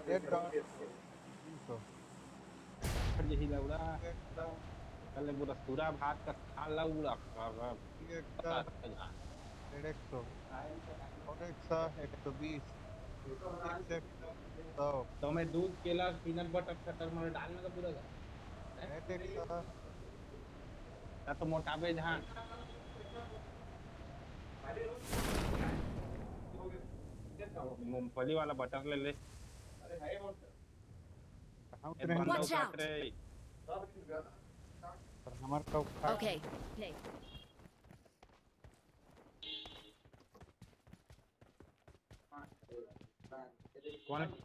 एक डॉट 300। यही लौड़ा एक डॉट कल बुरा सूरा भात का खा लौड़ा कर एक पता डॉट जा 150 और 100 120 एक से 100 तो मैं दूध केला पीनट बटर शटर में डालने का पूरा नेट 100 तो मोटाबे जहाँ मूंगफली वाला बटर ले ले कहाँ एक उतरे हैं बंदा लोग। Watch उतार out! रे और हमारे का खा Okay. Okay. कौन है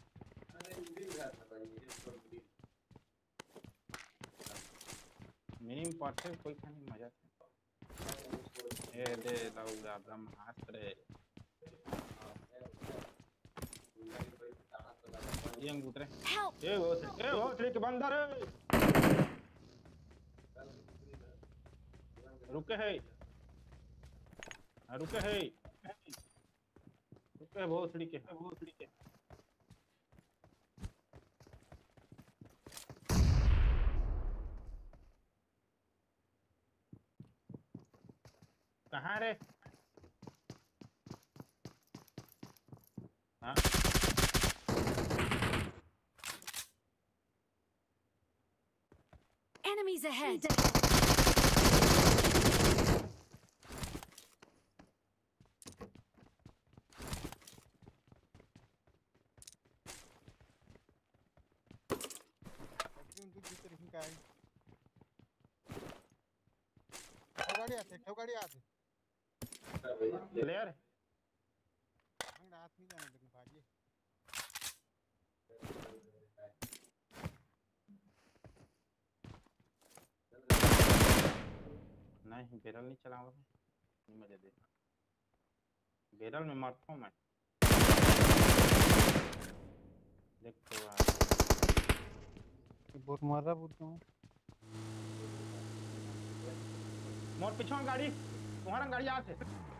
मिनी पड़ते कोई खाने मजा ए दे लौड़ा ब्रह्मास्त्र ये अंगूठे Help! ए वो ट्रिक बंदर रुके है रुके है रुके है भोसड़ी के कहाँ रे हाँ Enemies ahead! तू भीतर ही काय ठेव गाडी आते प्लेयर अंगड़ा हाथ नहीं जाने देना भागी नहीं बेरल नहीं चलाऊंगा नहीं मजे देना बेरल में मरता हूँ मैं देख तो बहुत मारा बोलता हूँ मोर पीछे गाड़ी तुम्हारा गाड़ी आते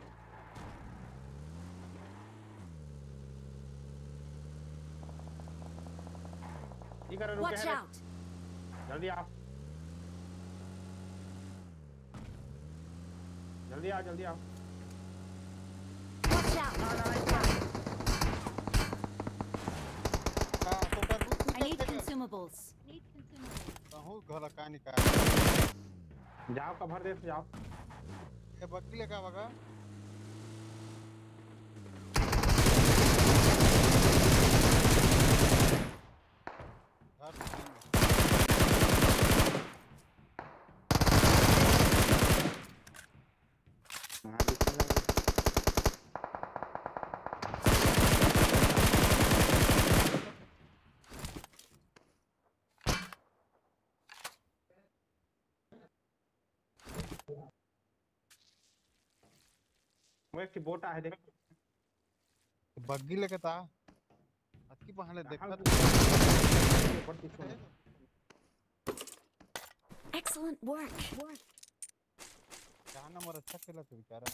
कर रुके Watch है out! जल्दी आओ जल्दी आओ जल्दी आओ Watch out! हाँ तो कर तू I need consumables. कहूँ घर का निकाल जाओ कवर दे जाओ ये बक्की लेगा बगा वो एक बोटा है देख बग्गी लेके ता अतकी पहले देखा Excellent work. क्या नंबर अच्छा खेला तू बेचारा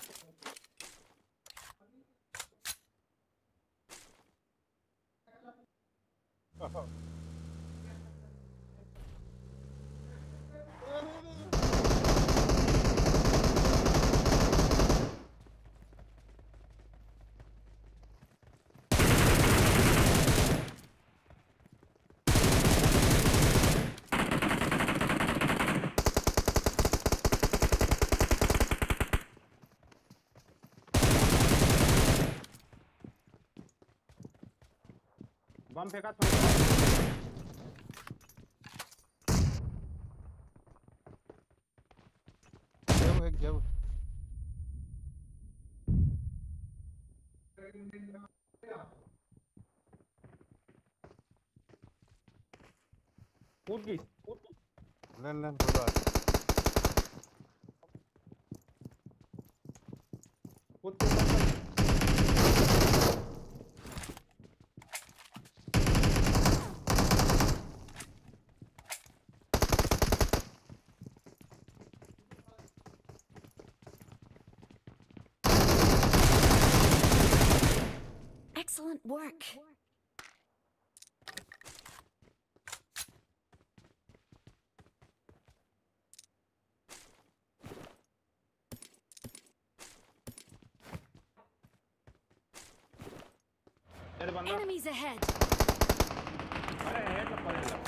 बम फेंका जब कूद गई लेन थोड़ा कूद Excellent work. तेरे बंदा Enemies ahead! अरे है तो पड़ेगा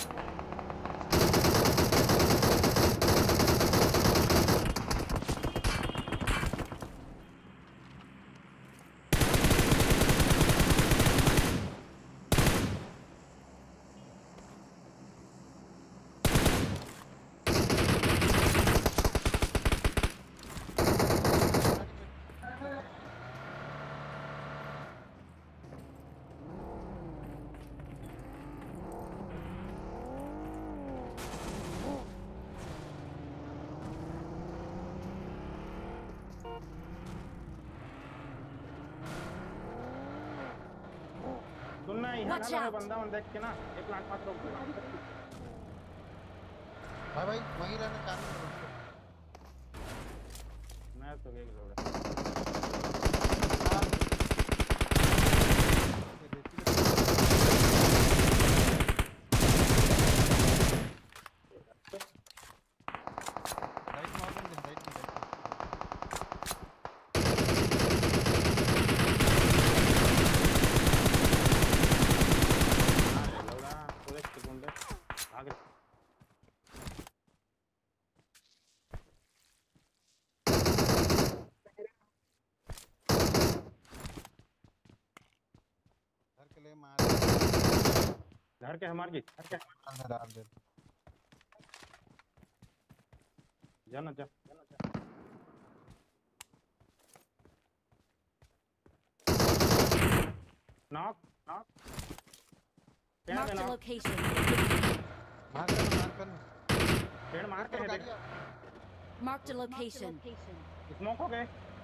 सुनना यहाँ Watch ना out. बंदा मन देख के ना एक लाख मत रोक देना भाई भाई वहीं रहना 4 मिनट मैं तो एक लोड़ा राइट मार दे राइट में लोड़ा पूरे सेकंड आगे घर के लिए मार घर के हमार की घर के डाल दे जाना जा knock knock Marked a location. मार कर पेड़ मार के है देख Marked a location. स्मोक हो गए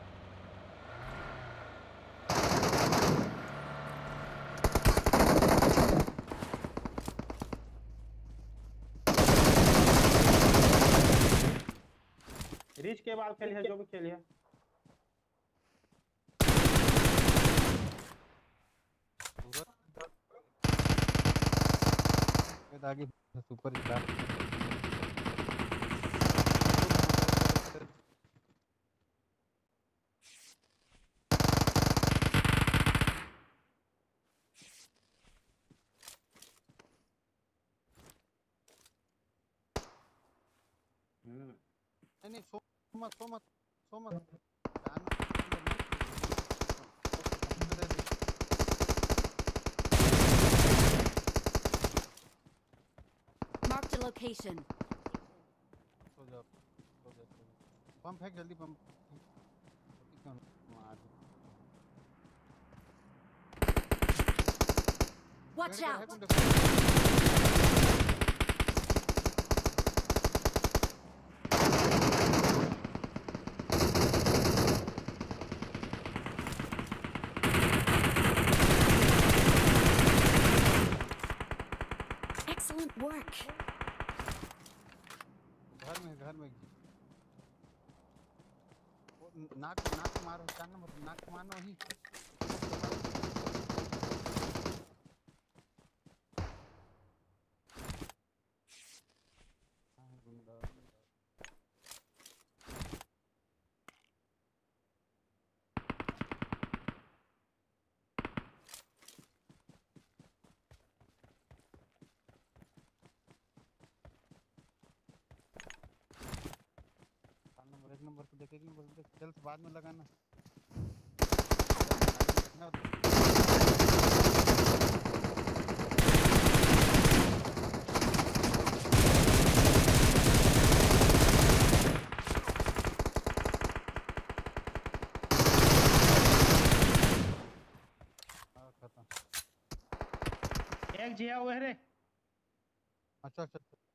रिच के बाद खेली है जो भी खेली है पूरा आगे सुपर स्टार नहीं सो मत Marked a location. सो जा पंप फेंक जल्दी पंप क्यों मार Watch out! Excellent work. घर में वो नाक मारो चांद मत नाक मारना वही एक नंबर पे देख चल बाद में लगाना खत्म एक जिया हुए रे अच्छा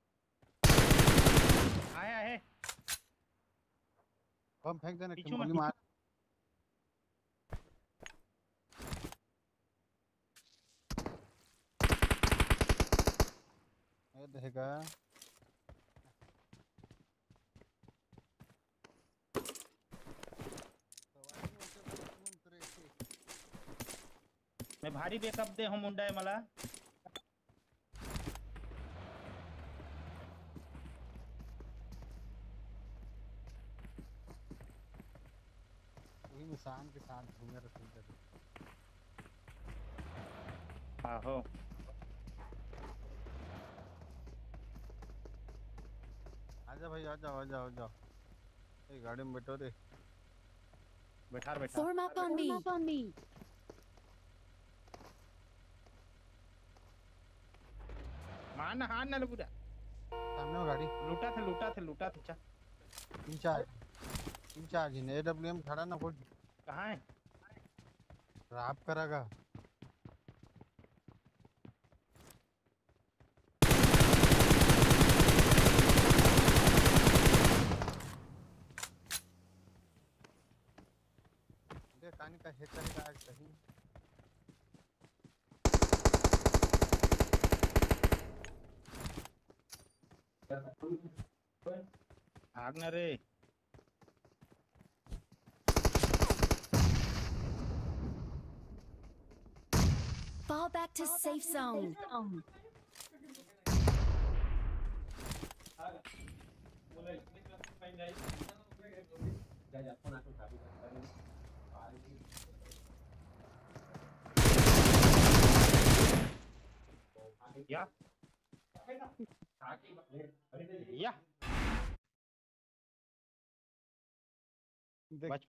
आया है बम फेंक देना पीछू गोली में मार ये देगा मैं भारी बेकअप दे हम मुंडा है मला वही इंसान के साथ घूमे रहे आहो आजा भाई, आजा आजा आजा। ये गाड़ी में बैठो रे। बैठा बैठा Form up on me. मान हान ना पूरा सामने में गाड़ी। लूटा थे चा तीन चार जी ने AWM खड़ा ना कुछ कहाँ है राप करागा। देख कहानी का हिट करेगा आज कहीं। आग ना रे Fall back to safe zone. या या देख